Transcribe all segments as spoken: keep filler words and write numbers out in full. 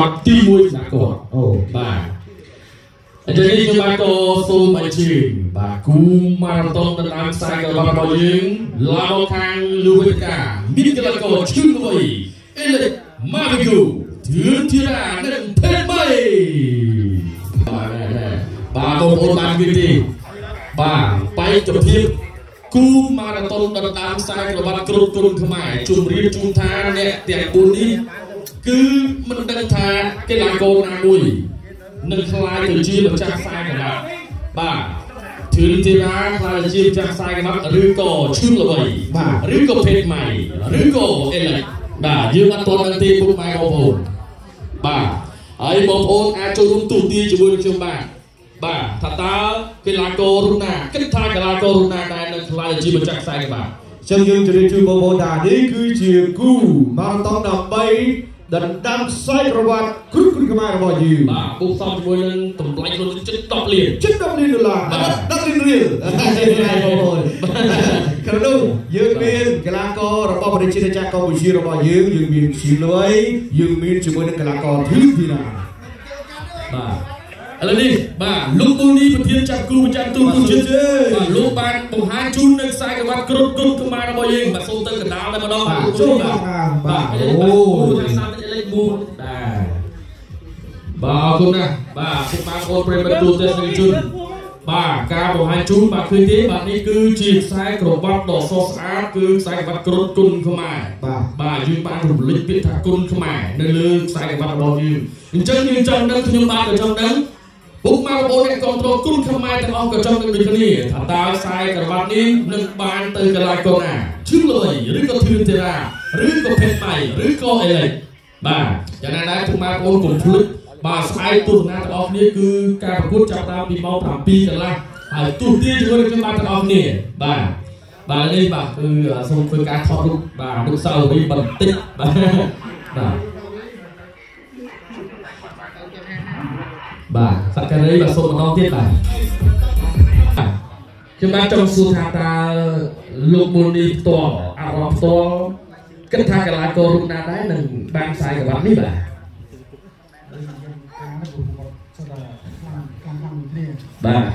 ត់ទីមួយសម្រាប់គាត់អូបាទអញ្ចឹងនេះខ្ញុំបាទក៏សូមអញ្ជើញបាទគូម៉ារ៉ាតុងដណ្ដើមខ្សែក្របត់របស់យើងឡាមកខាងលើវេទិកាមានកីឡាករឈឺល្បីអេលិចម៉ាវីគូធឿនធីរ៉ានិងផេតបីបាទបាទបងប្អូនបានវិធីបាទបែកចំភាពគូម៉ារ៉ាតុងដណ្ដើមខ្សែក្របត់គ្រប់គ្រងខ្មែរជម្រាបជូនថាអ្នកទាំងបួននេះគឺមិនដឹងថាកីឡាករណាមួយនឹងខ្លាយទៅជាម្ចាស់ខ្សែក្បាត់បាទធឿនធីរ៉ាខ្លាយទៅជាម្ចាស់ខ្សែក្បាត់ឬក៏ឈឺល្បីបាទឬក៏ភេទម៉ៃឬក៏អេលិចបាទយើងអត់ទាន់ដឹងទេពុកម៉ែបងប្អូនបាទហើយបងប្អូនអាចចូលរួមទូទាយជាមួយនឹងខ្ញុំបាទបាទថាតើកីឡាកររូបណាគិតថាកីឡាកររូបណាដែលនឹងខ្លាយទៅជាម្ចាស់ខ្សែក្បាត់ចឹងយើងជម្រាបជូនបងប្អូនថានេះគឺជាគូម៉ារ៉ាតុងដើម្បីដណ្ដើមខ្សែក្រវ៉ាត់គ្រប់គ្រងខ្មែររបស់យើងបាទពុកសំជាមួយនឹងតម្លៃខ្លួនជិតដប់លានជិតដប់លានដុល្លារដប់លានរៀលបងប្អូនក្នុងនោះយើងមានកីឡាកររបស់ប្រទេសជាតិកម្ពុជារបស់យើងយើងមានឈីលុយយើងមានជាមួយនឹងកីឡាករធឿនធីរ៉ាបាទឥឡូវនេះបាទលោកពូនីប្រធានចាប់គូប្រចាំទូទូជាតិបាទលោកបានបង្ហាញជូននៅខ្សែក្បាត់គ្រប់គ្រងខ្មែររបស់យើងបាទសូមទៅកណ្ដាលតែម្ដងបាទចូលបាទបាទអូខាងសាមលេខបួនដែរបាទអរគុណណាស់បាទសូមបងប្អូនប្រិយមិត្តទូទៅស្រីជនបាទការបង្ហាញជូនបាទឃើញទេបាទនេះគឺជាខ្សែក្របត់ដ៏ស្រស់ស្អាតគឺខ្សែក្បាត់គ្រប់គ្រងខ្មែរបាទបាទយើងបានរំលឹកពាក្យថាគុណខ្មែរនៅលើខ្សែក្បាត់របស់យើងអញ្ចឹងយើងចង់ដឹងខ្ញុំបាទក៏ចង់ដឹងពុកម៉ែបងប្អូនអ្នកគ្រប់គ្រងគុណខ្មែរទាំងអស់ក៏ចង់នឹងដូចគ្នាថាតើខ្សែក្រវ៉ាត់នេះនឹងបានទៅកន្លែងកូនណាឈឺល្បីឬក៏ធឿនធីរ៉ាឬក៏ភេទម៉ៃឬក៏អេលិចបាទយ៉ាងណាដែរពុកម៉ែបងប្អូនកុំភ្លេចបាទស្អែកទស្សនាទាំងអស់គ្នាគឺការប្រកួតចាប់តាមពីម៉ោងប្រាំពីរកន្លះហើយទូទាយជាមួយនឹងខ្ញុំបាទទាំងអស់គ្នាបាទបាទនេះបាទគឺសូមធ្វើការថតរូបបាទអនុស្សាវរីយ៍បន្តិចបាទបាទបាទសក្ការៈបាទសូមម្ដងទៀតបាទខ្ញុំបានចង់សួរថាតើលោកមូលនីផ្ទាល់អារម្មណ៍ផ្ទាល់គិតថាកីឡាកររូបណាដែរនឹងបានខ្សែក្បាត់នេះបាទបាទ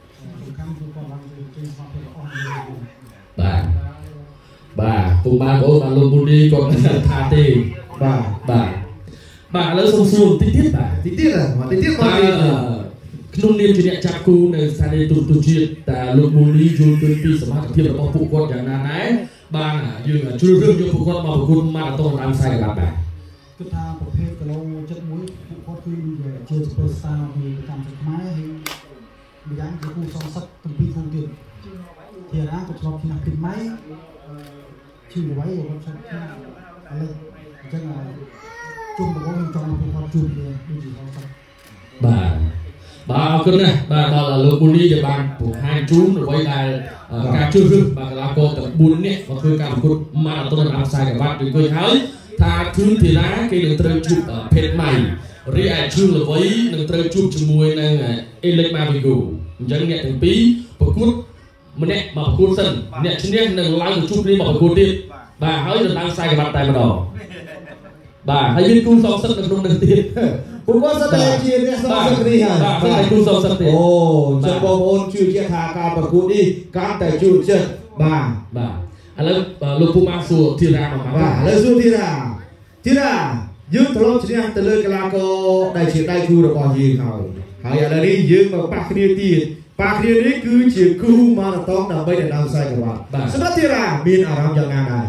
បាទបាទពុកម៉ែបងប្អូនបានលោកមូលនីគាត់ថាទេបាទបាទបាទឥឡូវសូមសួរតិចទៀតបាទតិចទៀតបាទតិចទៀតបាទក្នុងនាមជាអ្នកចាប់គូនៅស្ថានីយទូរទស្សន៍ជាតិតើលោកមូលនីយល់ឃើញពីសមត្ថភាពរបស់ពួកគាត់យ៉ាងណាដែរបានយើងជ្រើសរើសយកពួកគាត់មកប្រកួតម៉ារ៉ាតុងតាមខ្សែក្បាត់ដែរគឺថាប្រភេទគីឡូចិត្តមួយពួកគាត់គឺជា superstar នៃប្រចាំជាតិខ្មែរហើយម្យ៉ាងជាគូសងសឹកទាំងពីរគូទៀតធីរ៉ាក៏ធ្លាប់ឆ្នាំពីម៉ៃឈឺល្បីគាត់ឆ្លងឆ្នាំឥឡូវអញ្ចឹងជុំបងខ្ញុំចង់ពួកគាត់ជួបគ្នាដូចជាសងសឹកបាទបាទអរគុណណាស់បាទដល់លោកមូលនីដែលបានបង្ហាញជូនអ្វីដែលការជ្រើសរើសបាទកីឡាករទាំងបួននាក់មកធ្វើការប្រកួតម៉ារ៉ាតុងតាមខ្សែក្បាត់យើងឃើញហើយថាធឿនធីរ៉ាគេនឹងត្រូវជួបភេទម៉ៃរីឯឈឺល្បីនឹងត្រូវជួបជាមួយនឹងអេលិចម៉ាវីគូអញ្ចឹងអ្នកទាំងពីរប្រកួតម្នាក់មកប្រកួតសិនអ្នកឈ្នះនឹងឡើងទៅជួបគ្នាមកប្រកួតទៀតបាទហើយដណ្ដើមខ្សែក្បាត់តែម្ដងបាទហើយមានគូសងសឹកនៅក្នុងនឹងទៀតពួកគាត់សិតតែជាអ្នកសងសឹកនេះហើយបាទតែគូសងសឹកទៀតអូចឹងបងប្អូនជឿជាក់ថាការប្រកួតនេះកាន់តែជឿជាក់បាទបាទឥឡូវលោកពូម៉ាសួរធីរ៉ាមកបាទឥឡូវសួរធីរ៉ាធីរ៉ាយើងធ្លាប់ឈ្នះទៅលើកីឡាករដែលជាដៃគូរបស់យើងហើយហើយឥឡូវនេះយើងមកប៉ះគ្នាទៀតប៉ះគ្នានេះគឺជាគូម៉ារ៉ាតុងដើម្បីដណ្ដើមខ្សែក្រវ៉ាត់សម្រាប់ធីរ៉ាមានអារម្មណ៍យ៉ាងណាដែរ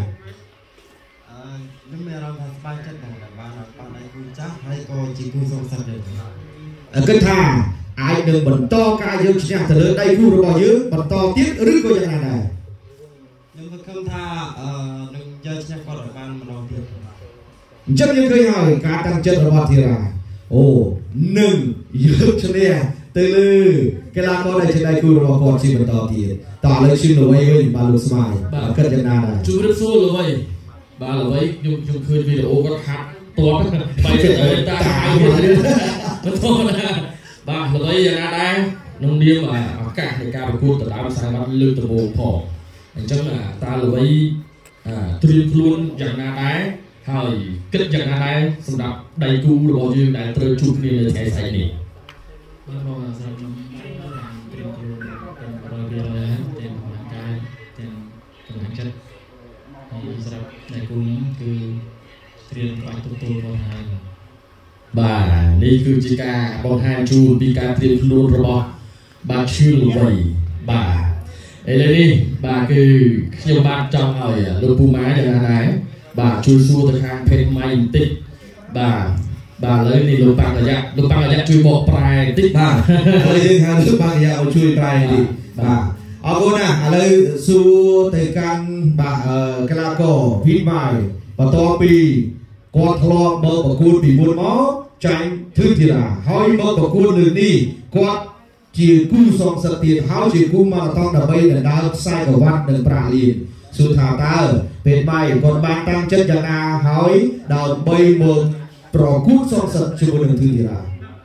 ខ្ញុំមានអារម្មណ៍ថាស្បែកចិត្តដែរបានប៉ះដៃគូចាស់ហើយក៏ជាគូសងសឹកដែរគិតថាអាចនឹងបន្តការយកឈ្នះទៅលើដៃគូរបស់យើងបន្តទៀតឬក៏យ៉ាងណាដែរខ្ញុំសង្ឃឹមថាអឺនឹងយកឈ្នះគាត់ឲ្យបានម្ដងទៀតអញ្ចឹងយើងឃើញហើយការតាំងចិត្តរបស់ធីរ៉ាអូនឹងយកឈ្នះទៅលើកីឡាករដែលជាដៃគូរបស់គាត់ជាបន្តទៀតតើឥឡូវឈឺល្បីវិញបាទលោកស្មាយគិតយ៉ាងណាដែរជម្រាបសួរល្បីបាទល្បីខ្ញុំខ្ញុំឃើញវីដេអូគាត់ហាត់ទាត់បែរចិត្តឲ្យតាហើយមិនធម្មតាបាទល្បីយ៉ាងណាដែរក្នុងនាមឱកាសនៃការប្រកួតដណ្ដើមខ្សែក្បាត់លើកដំបូងផងអញ្ចឹងតាល្បីត្រៀមខ្លួនយ៉ាងណាដែរហហើយគិតយ៉ាងណាដែរសម្រាប់ដៃគូរបស់យើងដែលត្រូវជួបគ្នានៅថ្ងៃស្អែកនេះបាទបងសម្រាប់ខ្ញុំត្រៀមខ្លួនទាំងរយវាហើយទាំងកម្លាំងកាយទាំងកម្លាំងចិត្តហើយសម្រាប់ដៃគូខ្ញុំគឺត្រៀមបាច់ទទួលរបស់ហើយបាទនេះគឺជាការបង្ហាញជូនពីការត្រៀមខ្លួនរបស់បាទឈឿនល្វីបាទឥឡូវនេះបាទគឺខ្ញុំបាទចង់ឲ្យលោកពូម៉ាយ៉ាងណាដែរបាទជួយសួរទៅខាងเพจម៉ៃបន្តិចបាទបាទឥឡូវនេះលោកបាក់រយៈលោកបាក់រយៈជួយបកប្រែបន្តិចបាទឥឡូវយើងហៅលោកបាក់រយៈមកជួយប្រែបន្តិចបាទអរគុណណាឥឡូវសួរទៅកាន់បាទកីឡាករភីតម៉ៃបន្ទាប់ពីគាត់ធ្លាប់មកប្រកួតពីមុនមកចាញ់ធឺធីរ៉ាហើយមកប្រកួតលើនេះគាត់ជាគូសងសឹកទៀតហើយជាគូម៉ារ៉ាតុងដើម្បីដណ្ដើមខ្សែក្រវ៉ាត់និងប្រាក់លានសួរថាតើពេលបាយគាត់បានតាំងចិត្តយ៉ាងណាហើយដើម្បីមកប្រកួតសងសឹកជាមួយនឹងធឺធីរ៉ា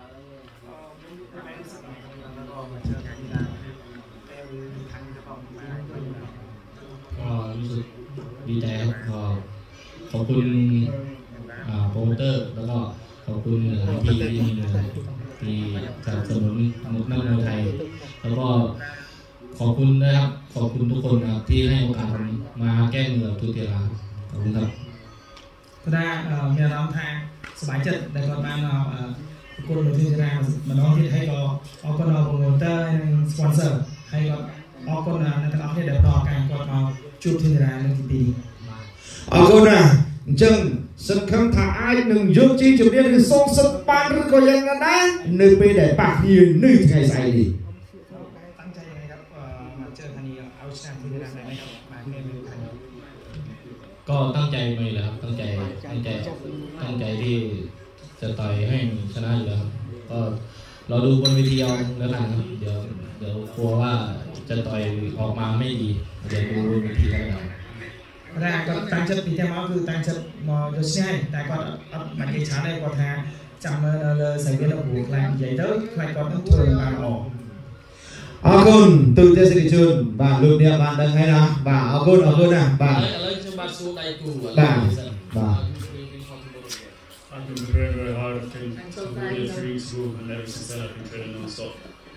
ก็รู้สึกดีใจครับก็ขอบคุณโปรโมเตอร์แล้วก็ขอบคุณพี่ที่มีที่สนับสนุนนักมวยไทยแล้วก็ขอบคุณนะครับขอบคุณทุกคนนะครับที่ให้โอกาสมาแก้มือทุกทีละขอบคุณครับก็ได้มีน้องทางสบายใจแต่ก่อนมาเราคนหนึ่งที่จะได้มาน้องที่ให้ก็เอาคนเราโปรโมเตอร์สปอนเซอร์ให้ก็เอาคนในตลาดที่เดือดร้อนกันก็มาជួបគ្នានៅទីពីរអរគុណណាអញ្ចឹងសង្ឃឹមថាអាចនឹងយកជាជំនាញឬសងសឹកបានឬក៏យ៉ាងណាដែរនៅពេលដែលប៉ះគ្នានៅថ្ងៃស្អែកនេះตั้งใจยังไงครับมาเจอครั้งนี้เอาชนะที่ได้ไหมครับมาเกมนี้ก็ตั้งใจไม่แล้วครับตั้งใจตั้งใจตั้งใจที่จะต่อยให้ชนะอยู่แล้วครับก็เราดูบนเวทีเอาแล้วกันครับเดี๋ยวเดี๋ยวกลัวว่าจะต่อยออกมาไม่ดีเดี๋ยวดูบนเวทีกันเอาแต่ก็ตั้งใจปีที่มาคือตั้งใจมาโดยใช่แต่ก็มันกิจช้าได้กว่าทางจำเลยใส่เวลาบวกแรงใหญ่เด้อใครก็ต้องเทิร์นมาออกអរគុណទូទាំងសិទ្ធិជនបាទលោកអ្នកបានដឹងហើយណាបាទអរគុណអរគុណណាបាទឥឡូវខ្ញុំបាទសួរដៃគូបាទបាទ I've been very very hard I think really three weeks ago and ever since then I've been training non-stop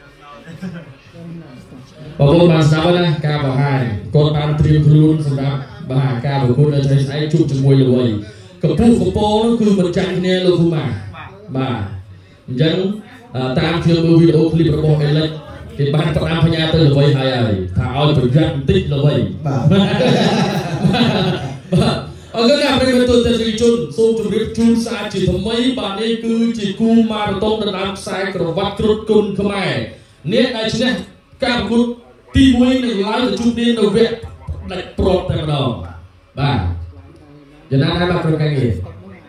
បងប្អូនបានស្ដាប់ណាការបង្ហាញគាត់បានត្រៀមខ្លួនសម្រាប់បាទការប្រកួតនៅថ្ងៃស្អែកជួបជាមួយល្វីកំពុះកំពងនោះគឺមិនចាញ់គ្នាលោកពូម៉ាបាទអញ្ចឹងតាមខ្ញុំមើលវីដេអូឃ្លីបរបស់អេលិចគេបានផ្ដាំផ្ញើទៅល្វីហើយហើយថាឲ្យប្រយ័ត្នបន្តិចល្វីបាទបាទអរគុណណាស់ប្រិយមិត្តទស្សនិកជនសូមជម្រាបជូនសារជាថ្មីបាទនេះគឺជាគូម៉ារ៉ាតុងដណ្ដើមខ្សែក្រវ៉ាត់គ្រុឌគុណខ្មែរអ្នកដែលឈ្នះការប្រកួតទីមួយនឹងឡើងទៅជួបគ្នានៅវគ្គដាច់ព្រាត់តែម្ដងបាទយ៉ាងណាដែរបាទក្រុមការងារ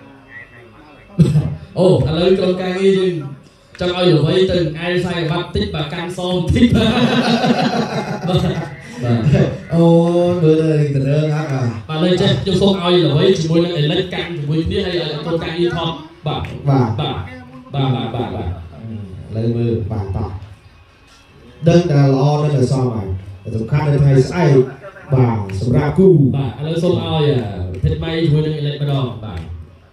អូឥឡូវក្រុមការងារយើងចង់ឲ្យល្វីទៅឯខ្សែក្រវ៉ាត់តិចបាទកាន់សងតិចបាទបាទអូមើលទៅទៅរឿងអត់បាទលើចេះខ្ញុំសូមឲ្យល្វីជាមួយនឹងអេលិចកាន់ជាមួយគ្នាហើយឲ្យក្រុមការងារថតបាទបាទបាទបាទបាទបាទបាទលើមើលបាទតោះដឹងតែល្អនៅតែសមហើយសំខាន់នៅថ្ងៃស្អែកបាទសម្រាប់គូបាទឥឡូវសូមឲ្យភេទម៉ៃជាមួយនឹងអេលិចម្ដងបាទ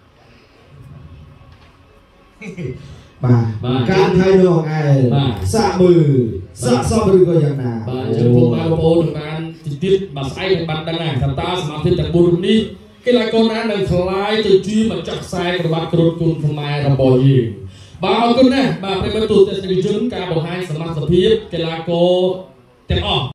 បាទការថៃនោះឯងសាក់មើលសាក់សមឬក៏យ៉ាងណាបាទជម្រាបបងប្អូនបានទៀតបាទស្អែកនឹងបានដឹងថាតើសមាជិកទាំងបួនរូបនេះកីឡាករណានឹងខ្លាយទៅជាម្ចាស់ខ្សែក្រវ៉ាត់គ្រុឌគុណខ្មែររបស់យើងបាទអរគុណណាស់បាទប្រិយមិត្តទស្សនិកជនការបង្ហាញសមត្ថភាពកីឡាករទាំងអស់